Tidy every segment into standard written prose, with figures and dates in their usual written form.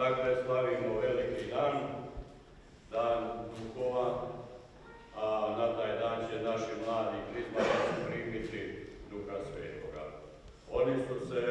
dakle, slavimo veliki dan, dan duhova, a na taj dan će naši mladi krizmanici primiti Duha Svetoga. Oni su se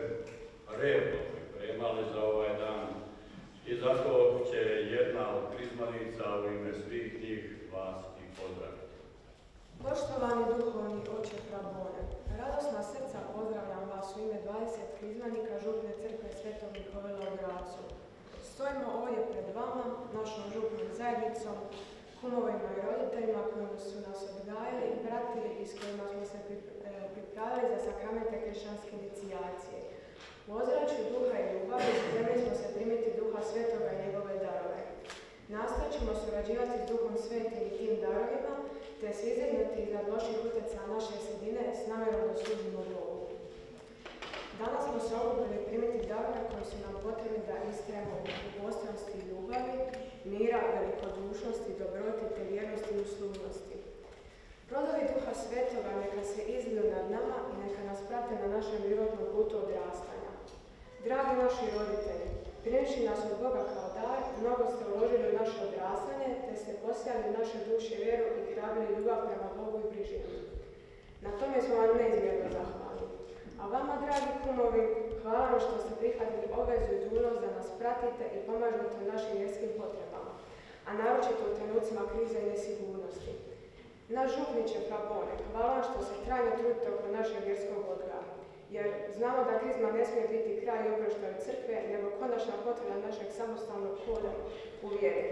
redno pripremali za ovaj dan i zato će jedna od krizmanica u ime svih njih vas i pozdraviti. Poštovani duhovni oče Frabone, radosna srca pozdravljam vas u ime 20 krizmanika Župne crkve Svetog Mihovila u Gracu. Stojimo ovdje pred vama, našom župnom zajednicom, kumovima i roditeljima koji su nas odgajali, pratili i s kojima smo se pripravili za sakramente kršćanske inicijacije. U ozračju duha i ljubavi spremni smo se primiti Duha Svetoga i njegove darove. Nastojat ćemo surađivati s Duhom Svetim i tim darovima, te se izdignuti iznad loših utjecaja naše sredine s namjerom da služimo Bogu. Danas smo se okupili primiti darove koji su nam potrebni da istrajemo u postojanosti i ljubavi, mira, velikodušnosti, dobroti te vjernosti i uslužnosti. Plodovi Duha Svetoga neka se izliju nad nama i neka nas prate na našem životnom putu odrastanja. Dragi naši roditelji, primivši nas od Boga kao dar, mnogo ste uložili u naše odrastanje, te ste posijali u naše duše vjeru i hrabrili ljubav prema Bogu i bližini. Na tome smo vam neizmjerno zahvalni. A vama, dragi kumovi, hvala vam što ste prihvatili obvezu i dužnost da nas pratite i pomažete u našim vjerskim potrebama, a naročito u trenucima krize i nesigurnosti. Naš župniče Frabone, hvala vam što se trajno trudite oko našeg vjerskog odgoja, jer znamo da krizma ne smije biti kraj i oproštaj crkve, nego konačna potvrda našeg samostalnog hoda u vjeri.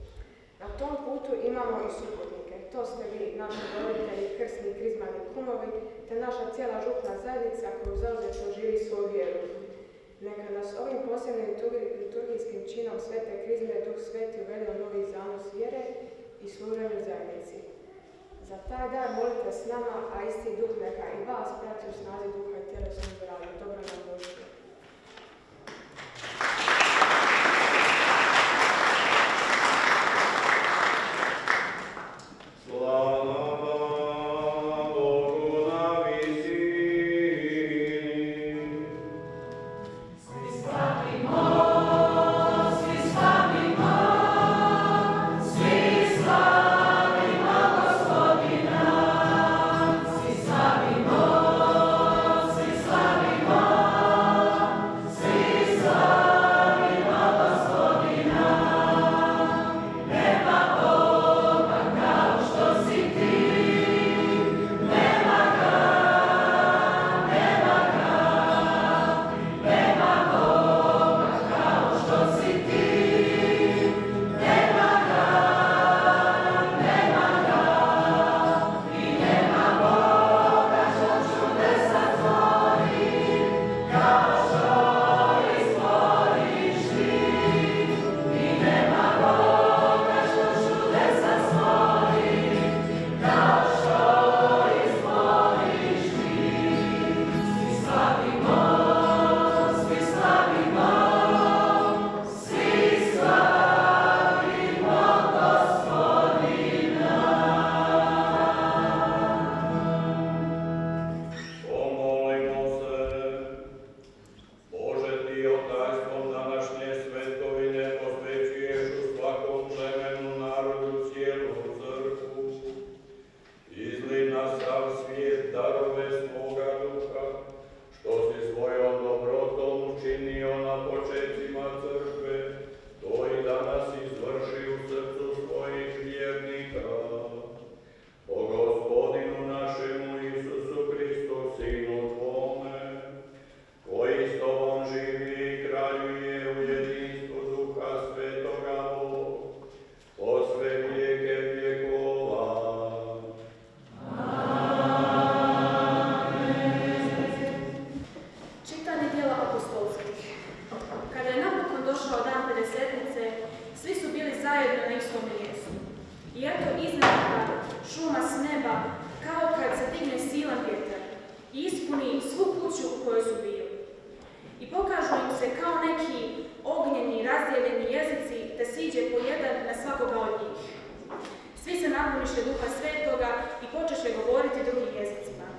Na tom putu imamo i suputnike. To ste vi, naši roditelji, krsni krizmani kumovi, te naša cijela župna zajednica koju zauzetno živi svoju vjeru. Neka nas ovim posebnim liturgijskim činom svete krizme Duh Sveti uvede u novi zanos vjere i služenju zajednici. Za taj dar molite s nama, a isti Duh neka i vas prati u snazi duha i tjelesnom zdravlju. Dobro nam došli.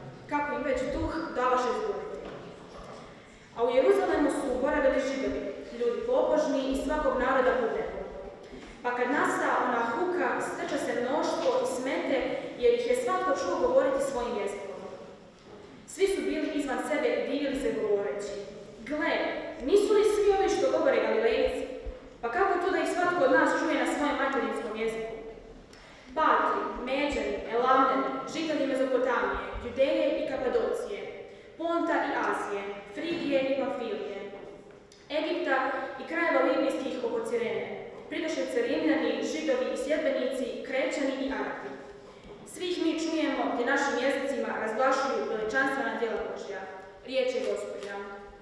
A u Jeruzalemu su boravili Židovi, ljudi pobožni i svakog naroda pod nebom. Pa kad nasta ona huka, strča se mnoštvo i smete, jer ih je svatko čuo govoriti svojim jezikom. Svi su bili izvan sebe i divili se govoreći: gle, nisu li svi ovi što govore Galilejci? Pa kako to da ih svatko od nas čuje na svojem materinskom jeziku? Patri, Međani, Elamljani, žitelji Mezopotamije, Judeje i Kapadocije, Ponta i Azije, Frigije i Pamfilije, Egipta i krajeva libijskih oko Cirene, pridošlice Rimljani, Židovi i sljedbenici, Krećani i Arapi. Svih mi čujemo gdje našim jezicima razglašuju veličanstvena djela Božja. Riječ je Gospodja.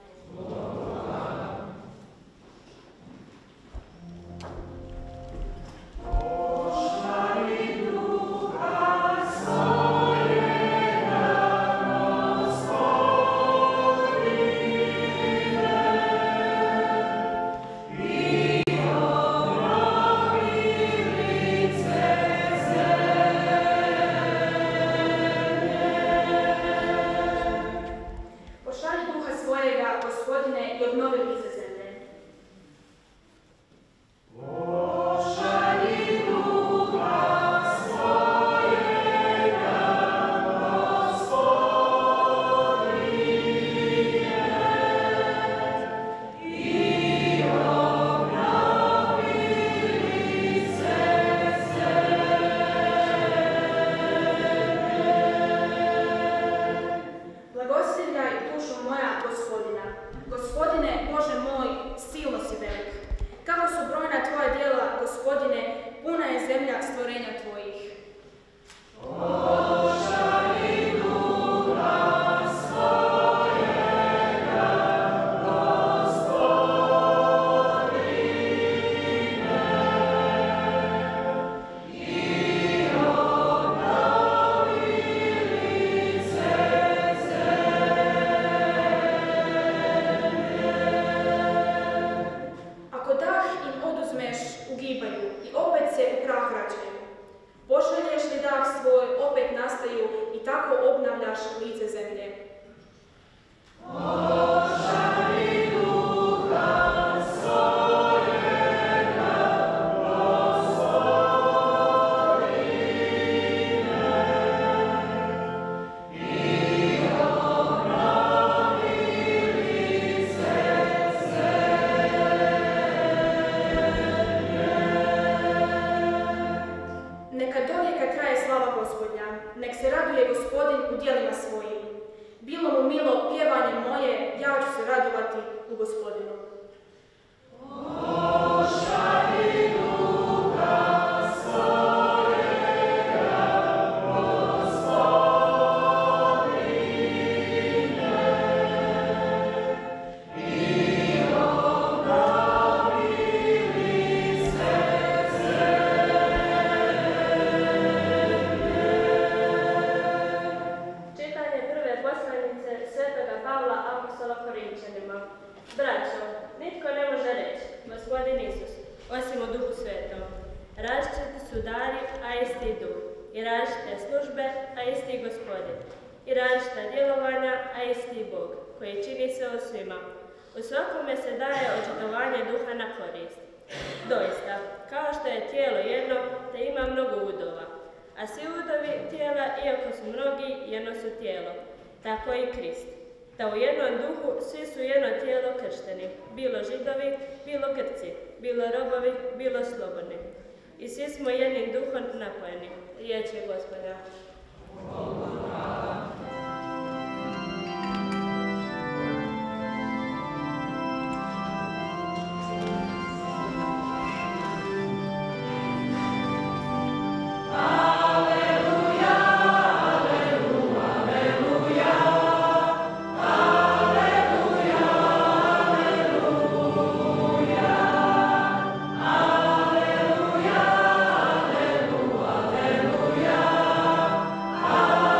U svakome se daje očitovanje duha na korist. Doista, kao što je tijelo jedno, te ima mnogo udova, a svi udovi tijela, iako su mnogi, jedno su tijelo, tako i Krist. Da u jednom duhu svi su jedno tijelo kršteni, bilo Židovi, bilo Grci, bilo robovi, bilo slobodni. I svi smo jednim duhom napojeni. Riječ je Gospoda. Alleluia.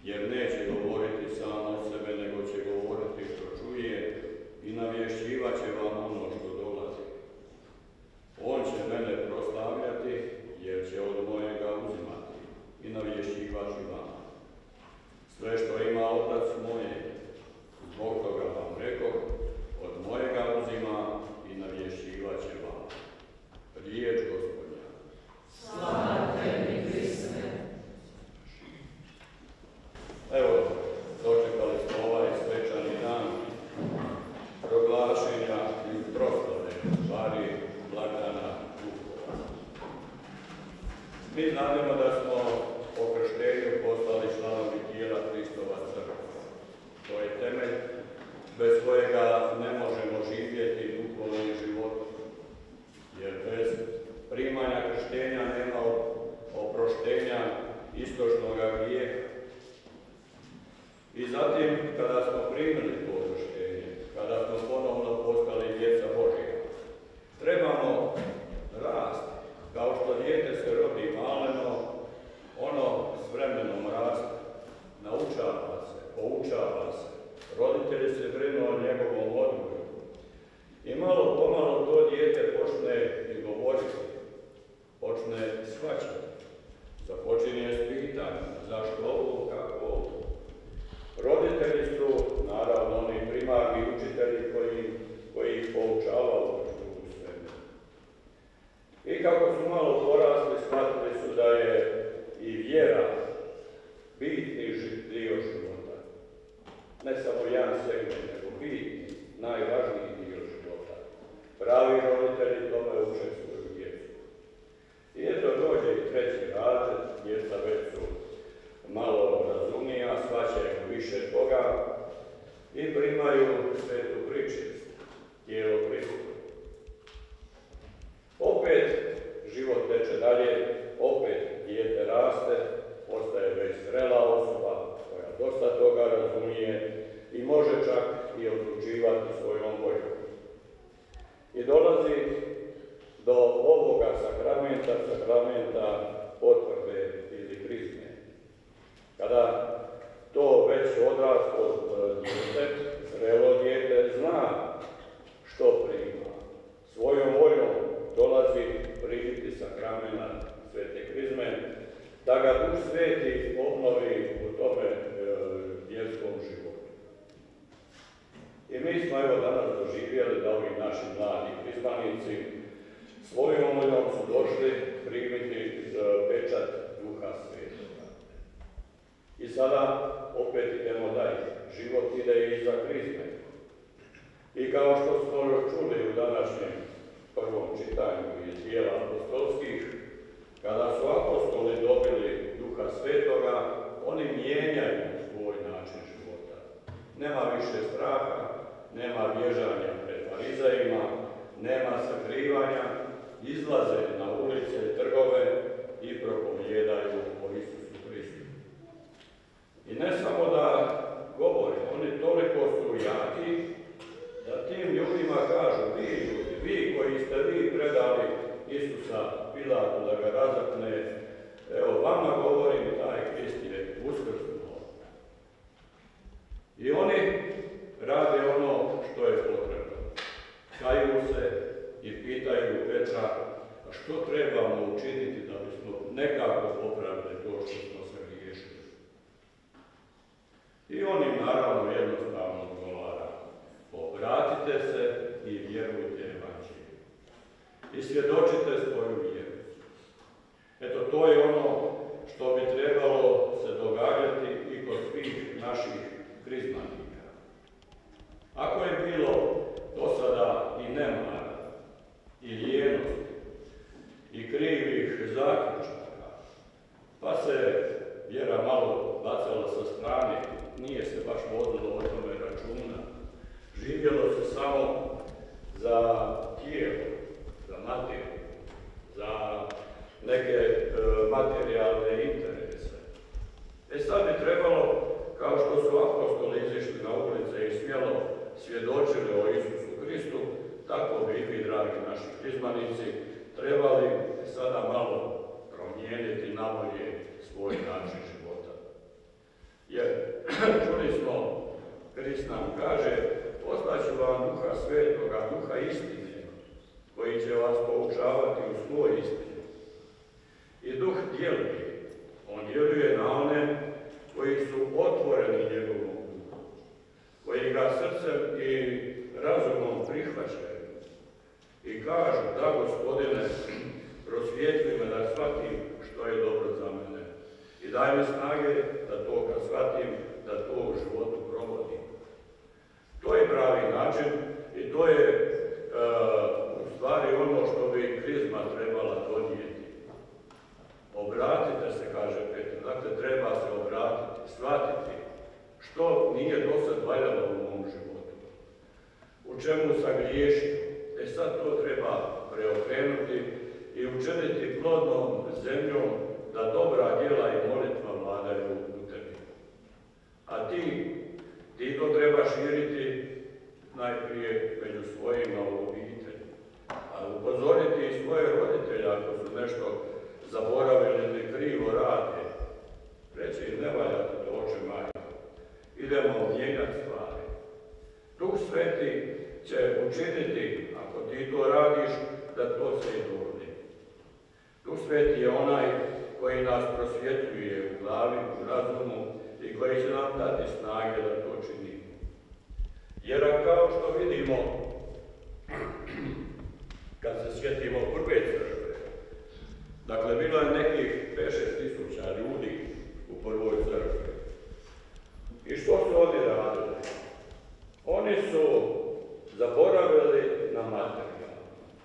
jer neće govoriti sam od sebe, nego će govoriti što čuje i navješćivat će vam ono što dolazi. On će mene proslavljati, jer će od mojega uzimati i navješćivat ću vama. Sve što ima Otac moje, zbog toga vam rekoh, od mojega uzima i navješćivat će vama. Riječ Gospodnja. Slava tebi, Kriste. Evo, dočekali smo ovaj svečani dan proglašenja i proslave Bari blagdana Vukovara. Mi znamo da smo po krštenju postali članovi tijela Hristova crkva. To je temelj bez kojega ne možemo živjeti duhovnim životom, jer bez primanja krštenja nema oproštenja istočnog grijeha. I zatim, kada smo primili to krštenje, kada smo ponovno postali djeca Božja, trebamo rasti. Kao što dijete se rodi maleno, ono s vremenom raste, naučava se, poučava se. Roditelji se brinu o njegovom odgoju. I malo pomalo to dijete počne i govoriti, počne shvaćati. Započinje s pitanjem, zašto ovo, kako ovo. Roditelji su, naravno, oni primarni učitelji koji ih poučavaju u svemu. I kako su malo porasli, shvatili su da je i vjera bitni dio života. Ne samo jedan segment, nego bitni, najvažniji dio života. Pravi roditelji tome uče svoju djecu. I eto dođe i treći razred, djeca već su malo razumija, shvaćaju više toga i primaju svetu pričest, tijelo Hristovo. Opet život teče dalje, opet dijete raste, postaje već zrela osoba koja dosta toga razumije i može čak i odlučivati svojom voljom. I dolazi do ovoga sakramenta potvrde ili krizme. Kada to već odraslo dijete, zrelo dijete zna što prima. Svojom voljom dolazi primiti sakrament svete krizme, da ga Duh Sveti obnovi u tome djetskom životu. I mi smo evo danas doživjeli da ovi naši mladi krizmanici svojom voljom su došli primiti pečat Duha Svetoga. I sada opet idemo dalje. Život ide i za krizme. I kao što smo čuli u današnjem prvom čitanju iz dijela apostolskih, kada su apostoli dobili Duha Svetoga, oni mijenjaju svoj način života. Nema više straha, nema bježanja pred farizejima, nema sakrivanja, izlaze na ulice i trgove i propovijedaju o Isusu Hristu. I ne samo da govore, oni toliko su jaki da tim ljudima kažu, vi ljudi, vi koji ste vi predali Isusa Pilatu da ga razapne, evo vama govorim, taj Krist je uskrsnuo. I oni rade ono što je potrebno. Kaju se i pitaju Petra, a što trebamo učiniti da bismo nekako popravili to što smo se riješili. I on im naravno jednostavno odgovara, obratite se i vjerujte evanđelju. I svjedočite svoju vjeru. Eto, to je ono što bi trebalo se događati i kod svih naših krizmanika. Ako je bilo do sada i nemara, i lijenosti, i krivih zaključaka, pa se vjera malo bacala sa strane, nije se baš vodilo o tome računa. Živjelo se samo za tijelo, za materiju, za neke materijalne interese. Sad bi trebalo, kao što su apostoli izišli na ulice i smjelo svjedočili o Isusu Hristu, tako bi i vi, dragi naši krizmanici, trebali sada malo promijeniti na bolje svoj način života. Jer Hrist nam kaže: poslaću vam Duha Svetoga, Duha istine, koji će vas poučavati u svoj istini. I Duh djeluje. On djeluje na one koji su otvoreni njegovom duhu, koji ga srcem i razumom prihvaćaju i kažu: da, Gospodine, prosvijetli me da shvatim što je dobro za mene i daj mi snage da to kad shvatim, da to u životu provodim. To je pravi način i to je u stvari ono što bi krizma trebala donijeti. Obratite se, kaže Petar, dakle treba se obratiti, shvatiti što nije do sad valjalo u mom životu, u čemu sam griješio. Sad to treba preokrenuti i učiniti plodnom zemljom da dobra djela i molitva vladaju u tebi. A ti to treba širiti najprije među svojima u obitelji, a upozoriti i svoje roditelje ako su nešto zaboravili ili krivo rade. Reći im: ne valjate to, oče majka, idemo mijenjati stvari. Duh Sveti će učiniti, ako ti to radiš, da to se i dogodi. Duh Sveti je onaj koji nas prosvjetljuje u glavi, u razumu i koji će nam dati snage da to činimo. Jer kao što vidimo, kad se sjetimo prve crkve, dakle bilo je nekih 5-6 tisuća ljudi u prvoj crkvi. I što su oni radili? Oni su zaboravili na materijalno.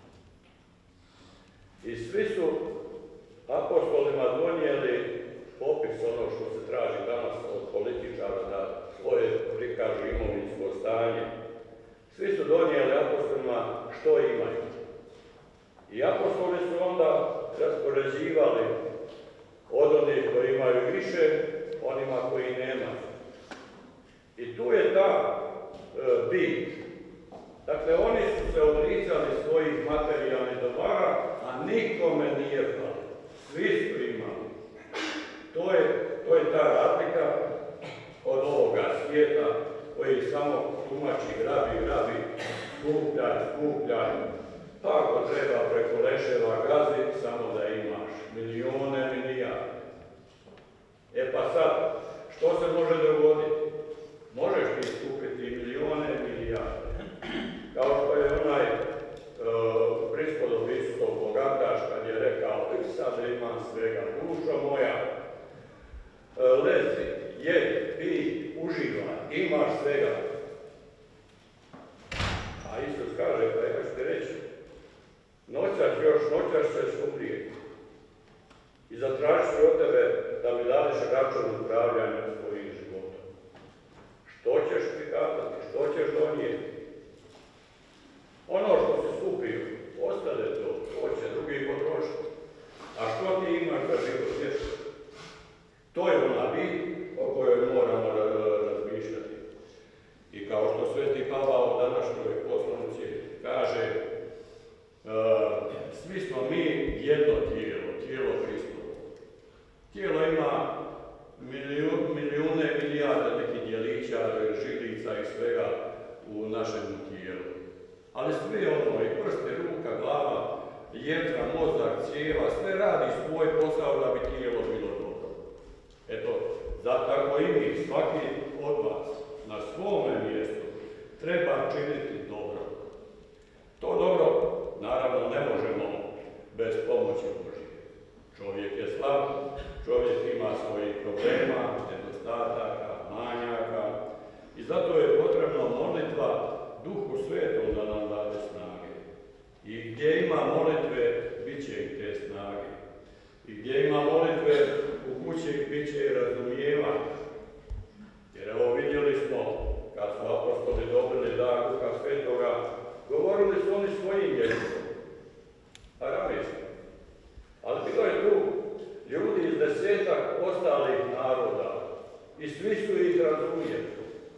I svi su apostolima donijeli popis ono što se traži danas od političara da svoje prikažu imovinsko stanje. Svi su donijeli apostolima što imaju. I apostoli su onda raspoređivali od onih koji imaju više, onima koji nemaju. I tu je ta bit. Dakle, oni su se odricali svojih materijalnih dobara, a nikome nije falilo. Svi su imali. To je ta razlika od ovoga svijeta koji samo tumači, grabi, skupljaj. Pa ako treba preko leševa gazi, samo da imaš milijone, milijarde. E pa sad, što se može dogoditi? Možeš ti skupiti milijone, milijarde. Kao što je onaj prispodopisao bogataš kad je rekao: sad imam svega, dušo moja, lezi, jedi, pij, uživaj, imaš svega. A Isus kaže: pa ja ću ti reći, noćas ćeš umrijeti i zatražiti od tebe da mi dadeš račun upravljanja svojim životom. Što ćeš prikazati, što ćeš donijeti? Ono što si skupio, ostane to će drugi potrošiti. A što ti imaš za život vječni? To je ona bit o kojoj moramo razmišljati. I kao što Sveti Pavao u današnjoj poslanici kaže: svi smo mi jedno tijelo Hristovo. Tijelo ima milijune, milijarde nekih djelića, žilica i svega u našem tijelu. Ali sve ono, i prste, ruka, glava, jetra, mozak, cijeva, sve radi svoj posao da bi tijelo bilo dobro. Eto, tako i mi, svaki od vas, na svome mjestu, treba činiti dobro. To dobro, naravno, ne možemo bez pomoći Božje. Čovjek je slab, čovjek ima svojih problema, nedostataka, manjaka i zato je potrebno molitva Duhu Svetom da nam dade snage. I gdje ima molitve, bit će i te snage. I gdje ima molitve, u kući bit će i razumijevanje. Jer evo vidjeli smo, kad su apostoli dobili dar Duha Svetoga, govorili su oni svojim jezikom, aramejskim. Ali bilo je tu ljudi iz 10-ak ostalih naroda i svi su ih razumijeli.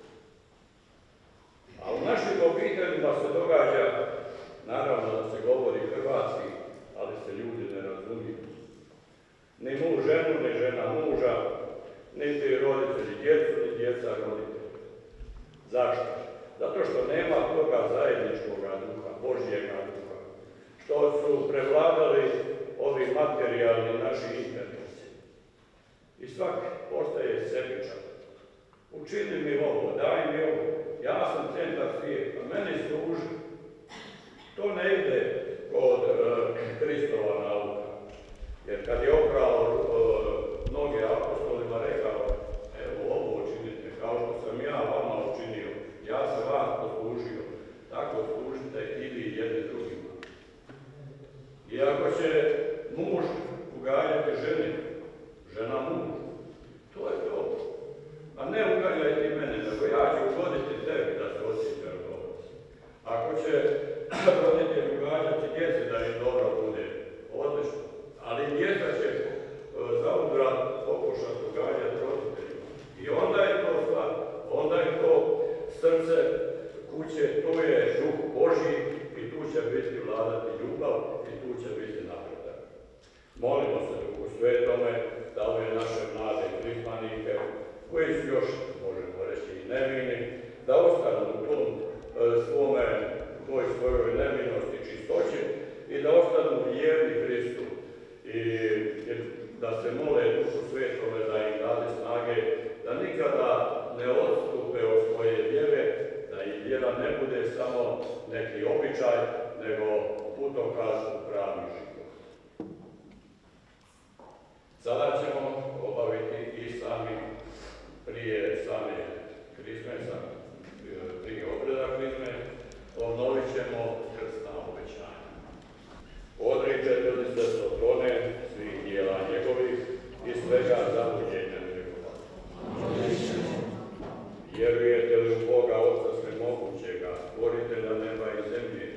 A u našim obiteljima se događa, naravno da se govori hrvatski, ali se ljudi ne razumiju. Ni muž ženu, ni žena muža, niti roditelji djecu, ni djeca roditelji. Zašto? Zato što nema toga zajedničkoga duha, Božjega duha, što su prevladali ovi materijalni naši interesi. I svak postaje sebičan. Učini mi ovo, daj mi ovo, ja sam centar svijeta, meni služi. To ne ide kod Kristova nauka. Jer kad je oprao mnoge apostolima, rekao, evo ovo učinite, kao što sam ja vama učinio, ja sam vas poslužio, tako služite i vi jedni drugima. I ako će muž ugaljati ženi, žena muž, to je to. A ne ugaljajte mene, nego ja ću ugoditi tebi da se osjećaš dobro. Ako će roditelj ugaljati djeci da im dobro bude, odlično. Ali djeca će zauzvrat pokušati ugaljati roditeljima. I onda je to stvar, onda je to srce kuće, to je duh Božji i tu će biti vladati ljubav i tu će biti napredak. Molimo se Duhu Svetome da ove naše mlade krizmanike, koji su još, možemo reći, i nevini, da ostanu u tom svojoj nevinosti i čistoći i da ostanu vjerni Hristu i da se mole Duhu Svetome da im dade snage, da nikada ne odstupe od svoje vjere, da im vjera ne bude samo neki običaj, nego putokaz u pravi život. Sada ćemo obaviti i prije same krizme, prije obreda krizme, obnovit ćemo krstna obećanja. Odričete li se Sotone, svih dijela njegovih i svega zabuđenja njegova? Vjerujete li u Boga Otca Svemogućega, stvoritelja neba i zemlje?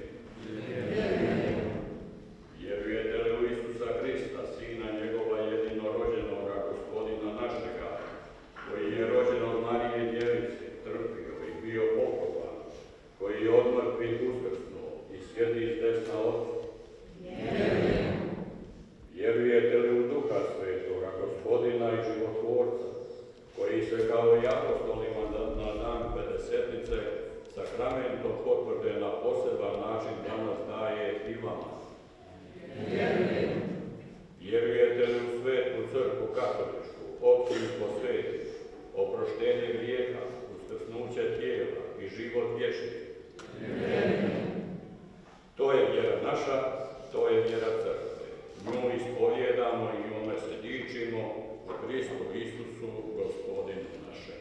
Vjerujete li u Isusa Hrista, Sina njegova jedinorođenoga, Gospodina našega, koji je rođen od Marije Djevice, trpio i bio pokopan, koji je od mrtvih uskrsnuo i sjedi s desna Otca? Vjerujete li u Duha Svetoga, Gospodina i Životvorca, koji se kao i apostolima na dan Pedesetnice sakramentom potvrde na poseban način danas daje i vama? Vjerujete li u Svetu crkvu katoličku, općinstvo svetih, oproštenje grijeha, uskrsnuće tijela i život vječni? To je vjera naša, to je vjera crkve. Nju ispovjedamo i njome se dičimo u Kristu Isusu, Gospodinu našem.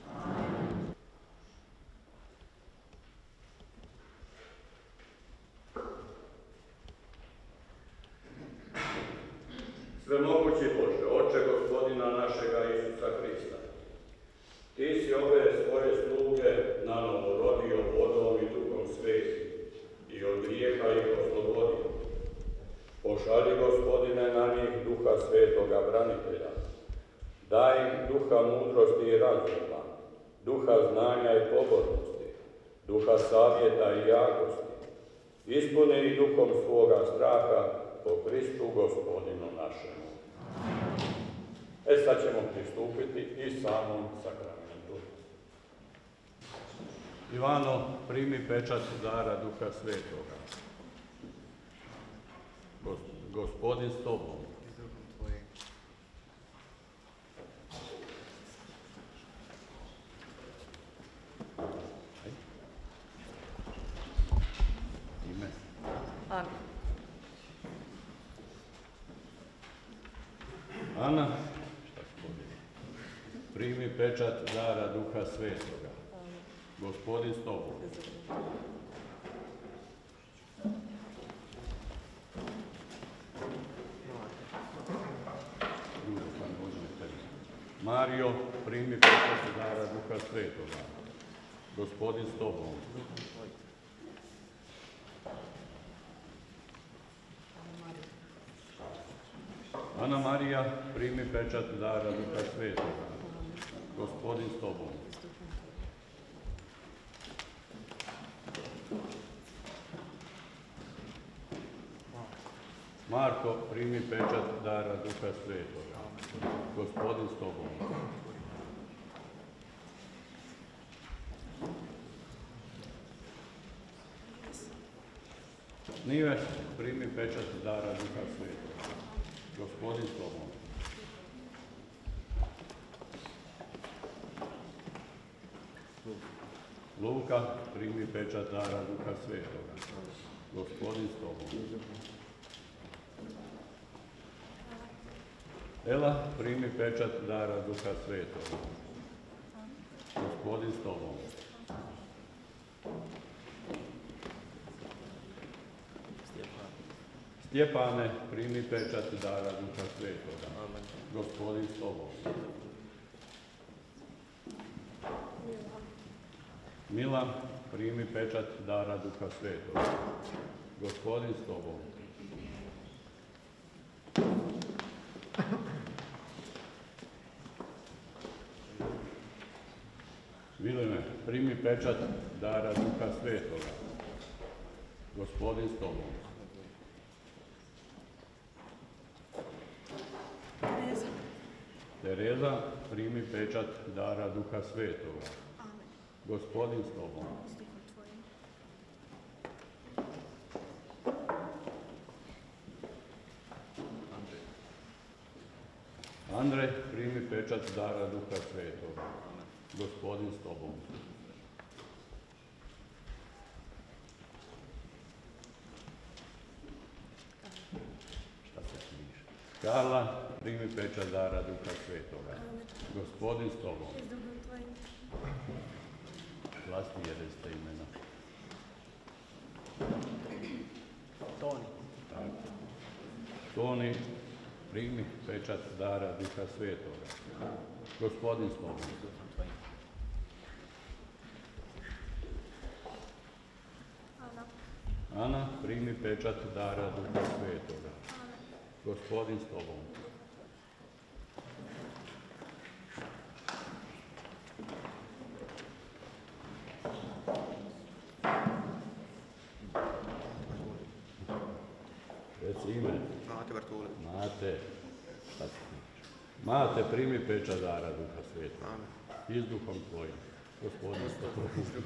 Svemogući Bože, Oče Gospodina našega Isusa Hrista, Ti si ove svoje sluge nanovo rodio vodom i Duhom Svetim i od grijeha ih oslobodio. Pošalji, Gospodine, na njih Duha Svetoga branitelja. Daj im duha mudrosti i razuma, duha znanja i pobožnosti, duha savjeta i jakosti. Ispuni ih duhom svoga straha po Kristu Gospodinu našemu. Sad ćemo pristupiti i samom sakramentu. Ivano, primi pečat dara Duha Svetoga. Gospodin s tobom. Ime? Ana. Ana, primi pečat dara Duha Svetoga. Gospodin s tobom. Mario, primi pečat dara Duha Svetoga. Gospodin s tobom. Ana Marija, primi pečat dara Duha Svetoga. Gospodin s tobom. Marko, primi pečat dara Duha Svetoga. Gospodin s tobom. Nives, primi pečat dara Duha Svetoga. Gospodin s tobom. Luka, primi pečat dara Duha Svetoga. Gospodin s tobom. Ela, primi pečat dara Duha Svetoga. Gospodin s tobom. Stjepane, primi pečat dara Duha Svetoga. Gospodin s tobom. Milan, primi pečat dara Duha Svetoga. Gospodin s tobom. Vilime, primi pečat dara Duha Svetoga. Gospodin s tobom. Tereza, primi pečat dara Duha Svetoga. Gospodin s tobom. Andrej, primi pečat dara Duha Svetoga. Gospodin s tobom. Šta se piše? Karla, primi pečat dara Duha Svetoga. Gospodin s tobom. Glasni jedan ste imena. Toni. Tako. Toni, primi pečat dara Duha Svetoga. Gospodin s tobom. Ana, primi pečat dara Duha Svetoga. Gospodin s tobom. Reci ime. Mate Bartule. Mate, šta ti tiče? Mate, primi pečat dara Duha Svetoga. Amen. I s duhom tvojim. Gospodin s tobom.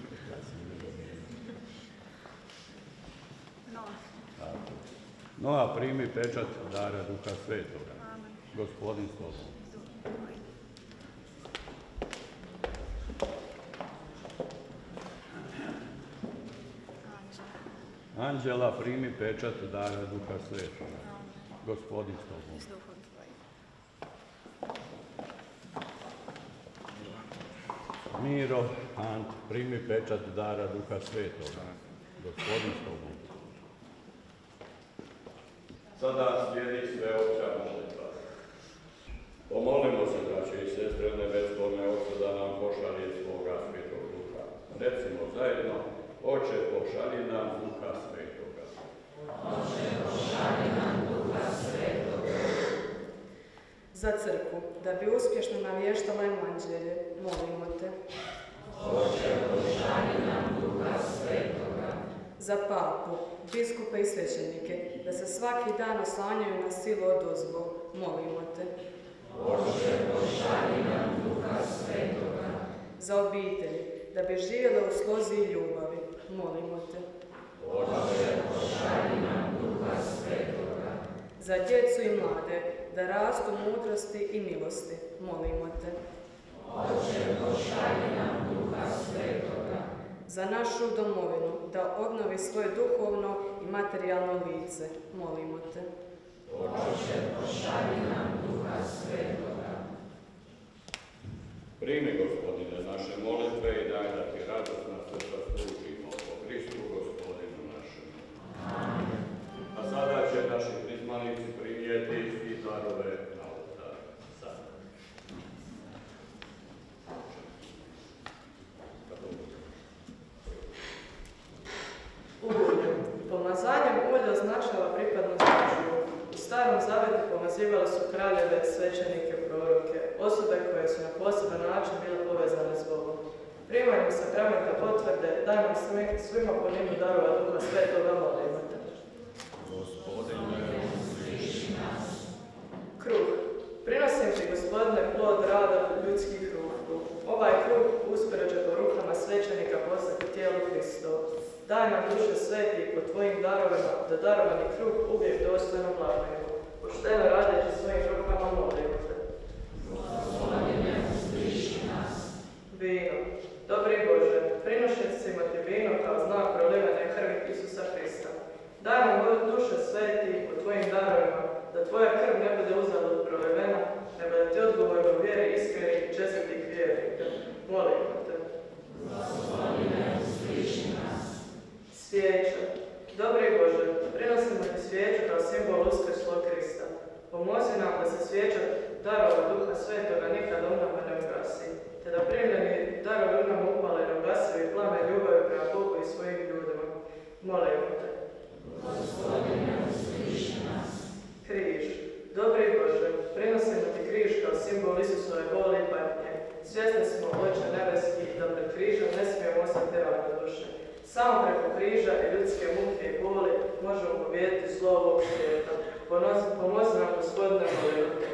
Tako. Noa, primi pečat dara Duha Svetoga. Gospodin s tobom. Anđela, primi pečat dara Duha Svetoga. Gospodin s tobom. Miro, Ant, primi pečat dara Duha Svetoga. Gospodin s tobom. Sada slijedi sveopća molitva. Pomolimo se, braće i sestre, nebeskome Oca, da nam pošalje svoga Svetog Duha. Recimo zajedno, Oče, pošalji nam Duha Svetoga. Oče, pošalji nam Duha Svetoga. Za crkvu, da bi uspješno navještala evanđelje, molimo te. Oče, pošalji nam Duha Svetoga. Za papu, biskupe i svećenike, da se svaki dan oslanjaju na silu odozgo, molimo te. Oče, pošalji nam Duha Svetoga. Za obitelji, da bi živjele u slozi i ljubavi, molimo te. Oče, pošalji nam Duha Svetoga. Za djecu i mlade, da rastu u mudrosti i milosti, molimo te. Oče, pošalji nam Duha Svetoga. Za našu domovinu, da obnovi svoje duhovno i materijalno lice, molimo te. Oče, pošalji nam Duha Svetoga. Primi, Gospodine, naše molitve i daj da ti radosna srca služimo po Kristu, Gospodinu našemu. Amen. A sada će naši prizmanici primijeti i darove na oltar. Sad. Ulje. Pomazanjem ulja označava pripadnost Božju. U Starom Zavjetu pomazivali su kraljeve, svećenike, proroke, osobe koje su na poseban način bile povezane s Bogom. Primanjem sakramenta potvrde, daj nam svima po njemu darova Duha Svetoga, molimo te. Kruh. Prinosim ti, Gospodine, plod rada ljudskih ruku. Ovaj kruh uskoro će po rukama svećenika postati tijelo Hristovo. Daj nam duše sveti po tvojim darovima, da darovani kruh uvijek dostojno blagujemo. Pošteno radeći svojim rukama molimo te. Vino. Dobri Bože, prinošecima ti vino kao znak prolivene krvi Isusa Hrista. Daj nam duše sveti po tvojim darovima, da tvoja krv ne bude uzalud prolivena, nego da ti odgovorimo vjeri iskrenih i čestitih vjernika. Molimo te. Svijeća. Dobri Bože, prinosimo ti svijeću kao simbol uskrslog Krista. Pomozi nam da se svijeća darova Duha Svetoga nikad u nama ne ugasi, te da primljeni darovi u nama upale ne ugasivi plamen ljubavi prema Bogu i svojim ljudima. Molimo te. Križ. Dobri Bože, prinosimo ti križ kao simbol Isusove boli i patnje. Svjesni smo, Oče nebeski, da pred križem ne smijemo ostati ravnodušni. Samo preko križa i ljudske muke i boli možemo pobijediti zlo ovog svijeta. Pomozi nam, Gospodine, molimo te.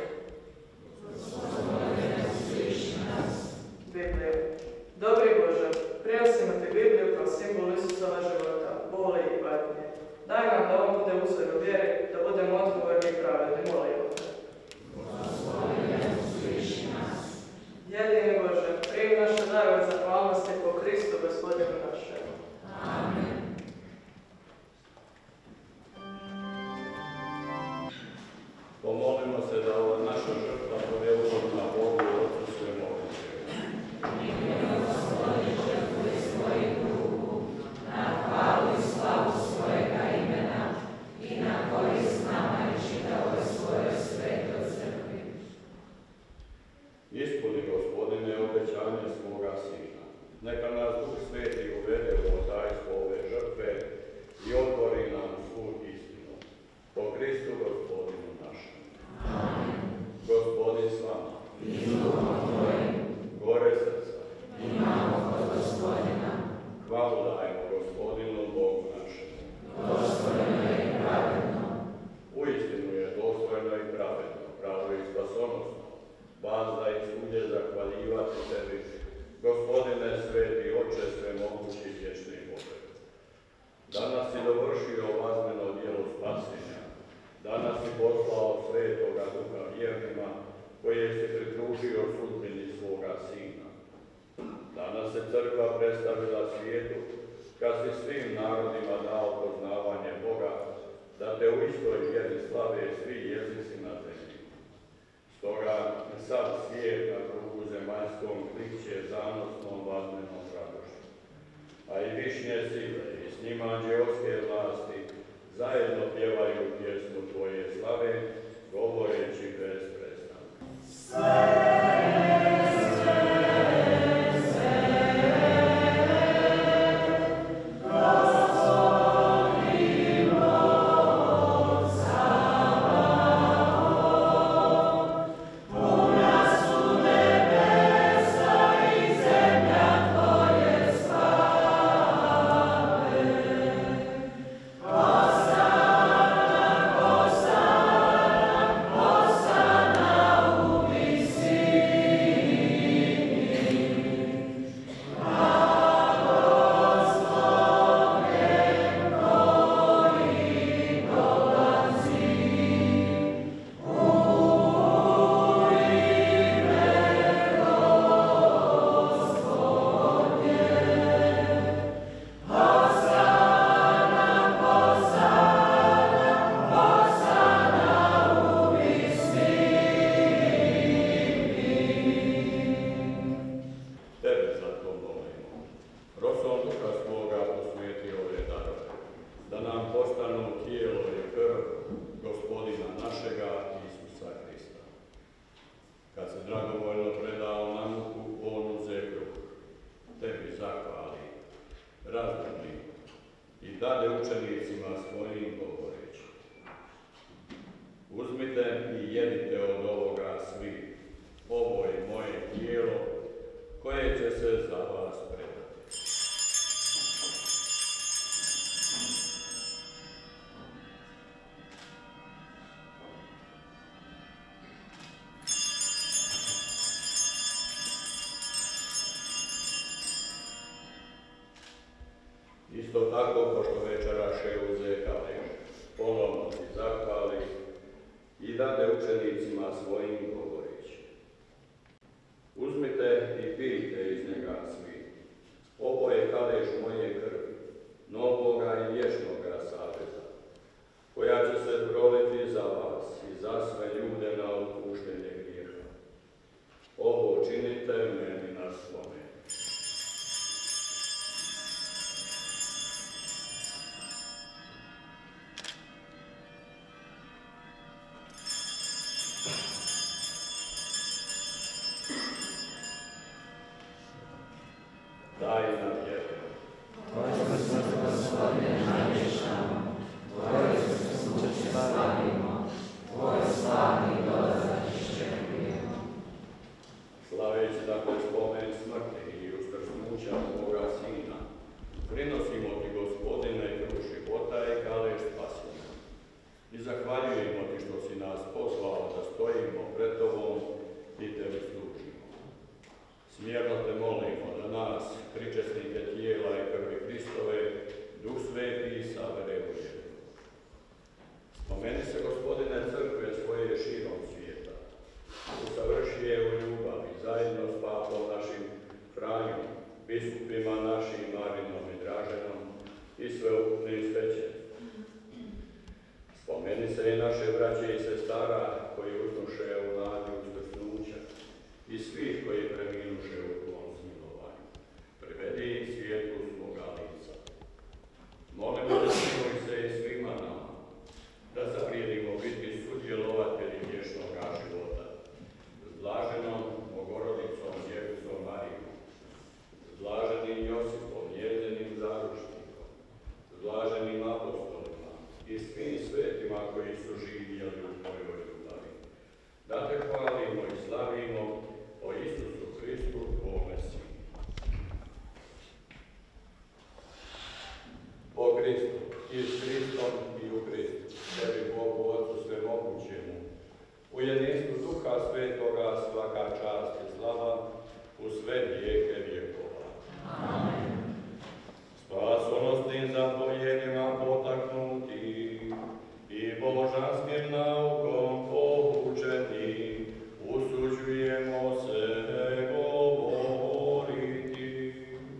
Bibliju. Dobri Bože, prinosimo ti Bibliju kao simbol Isusova života, boli i patnje. Daj nam da on bude uzor u vjeri, da budemo odgovorni i pravedni, molimo te. Jedini Bože, primi naše darove zahvalnosti po Kristu, Gospodinu našem. Amen. Pomolimo se da ova naša žrtva bude ugodna Bogu i Otcu Svemogućem. Ispuni, Gospodine, obećanje svoga Sina. Neka nas Duh Sveti uvede u tajstvo ove žrtve i otvori nam svu istinu. Po Kristu Gospodinu našem. Amen. Gospodin s vama. I s duhom tvojim. Gore srca. Imamo kod Gospodina. Hvalu dajmo Gospodinu Bogu našemu. Dostojno je i pravedno. Uistinu je dostojno i pravedno, pravo i spasonosno. Vazda i svugdje zahvaljivati tebi, Gospodine sveti, Oče svemogući i vječni Bože. Danas si dovršio vazmeno djelo spasenja. Danas si poslao svetoga Duha vjernima, koje si pridružio sudbini svoga Sina. Danas se crkva predstavila svijetu, kad si svim narodima dao poznavanje Boga, da te u istoj vjeri slave svi jezici na zemlji. Stoga sad svijet na krugu zemaljskom kliče zanosnom vazmenom radošću. A i višnje sile i s njima anđeoske vlasti zajedno pjevaju pjesmu tvoje slave, govoreći bez prestanka. Isto tako, pošto večeraše uze kalež, ponovno ti zahvali i dade učenicima svojim govoreći. Uzmite i pijte iz njega svi. Ovo je kalež moje krvi, novoga i vječnoga saveza, koja će se proliti za vas i za sve ljude na otpuštenje grijeha. Ovo činite meni na spomen. Daj nam vjeru. Slaveći dakle spomen smrti i uskrsnuća Boga Sina, prinosimo ti, Gospodine, kruh života i kalež spasenja. I zahvaljujemo ti što si nas poslao da stojimo pred tobom i tebi služimo. Smjerno te molimo da nas, pričesnike tijela i krvi Hristove, Duh Sveti sabere u jedno. Spomeni se, Gospodine, crkve svoje širom svijeta. Usavrši je u ljubavi zajedno s papom našim Franjom, biskupima našim Marinom i Draženom i sveukupnim svećenicima. Spomeni se i naše braće i sestara koji uznuše u nadi uskrsnuća i svih koji preminuše u tvom smilovanju. Privedi ih svijetu svoga lica. Molimo da smiluj se i svima nama, da zaprijedimo biti sudjelovatelji vječnoga života, s blaženom Bogorodicom Djevicom Marijom, s blaženim Josipom, njezinim zaručnikom, s blaženim apostolima i svim svetima koji su živjeli u tvojoj ljubavi. Da te hvalimo i slavimo o Isusu Hristu, tvome Sinu. Po Kristu, i s Hristom i u Kristu, tebi Bogu Otcu svemogućemu, u jedinstvu Duha Svetoga svaka čast i slava u sve vijeke vjekova. Amen. Spasonosnim zapovjedima potaknuti i božanskim naukom poučeni, usuđujemo se govoriti.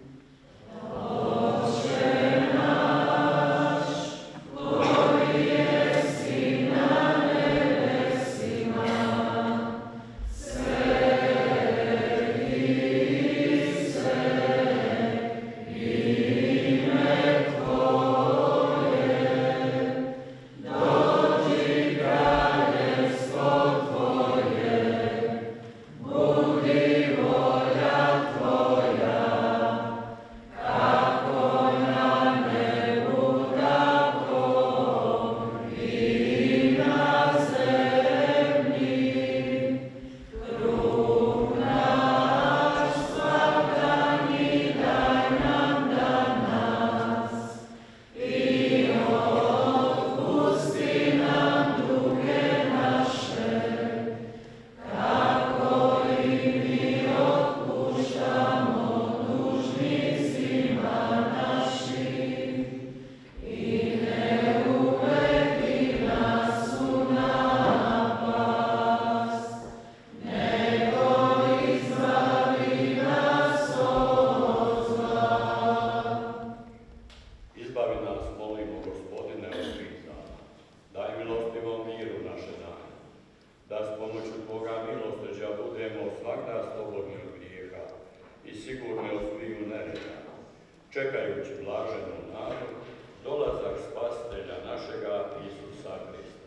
Čekajući blaženu nadu, dolazak Spasitelja našega Isusa Krista.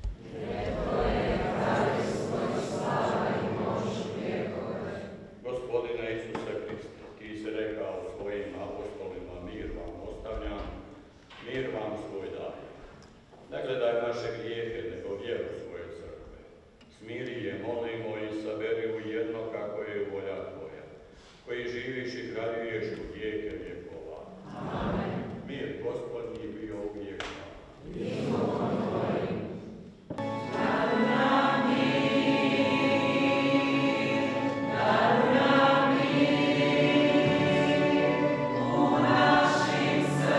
Gospodine Isuse Kriste, ti si rekao svojim apostolima, mir vam ostavljam, mir vam svoj dajem. Ne gledaj naše grijehe, nego vjeru svoje crkve. Smiri je, molimo, i saberi u jedno kako je volja tvoja, koji živiš i kraljuješ u vijeke vjekova. Amen. Mir Gospodnji bio uvijek. U našim srcima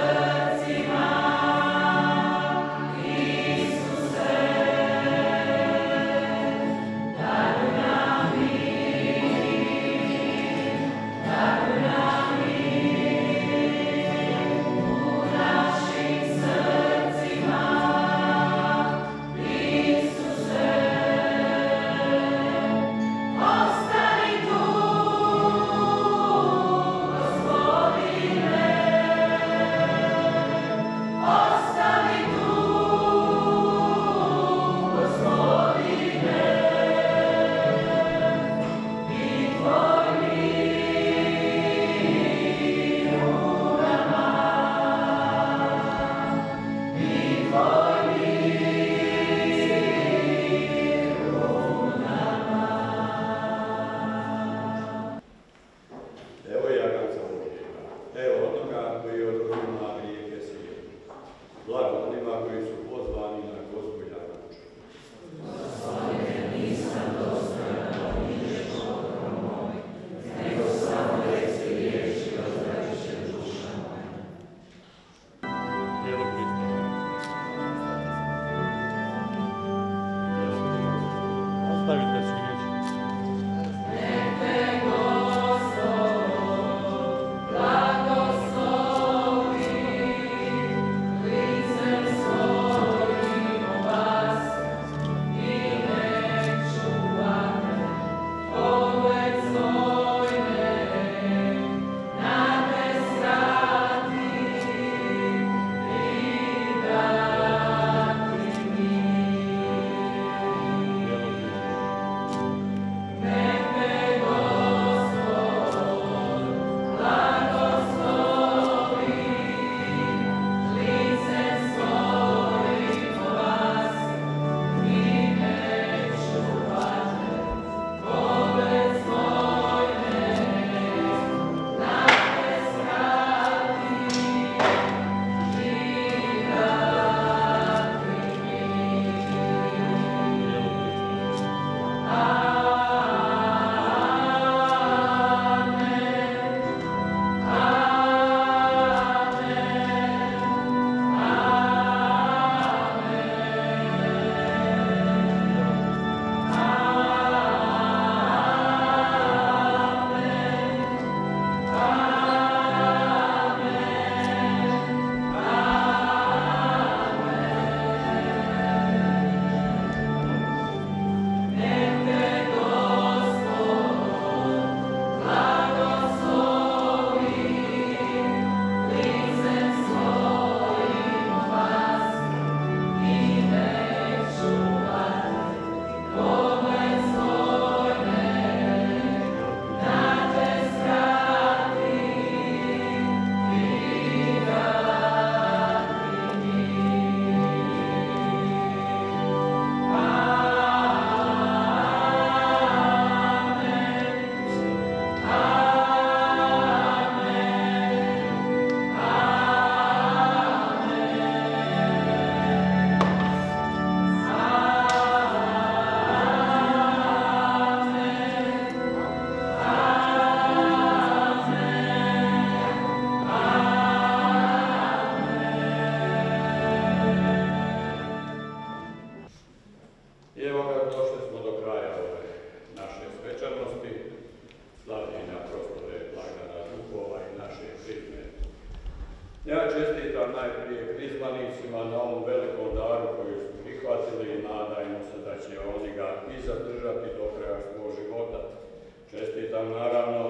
čestitam najprije krizmanicima na ovom velikom daru koji su prihvatili i nadajmo se da će oni ga i zadržati do kraja svog života. Čestitam naravno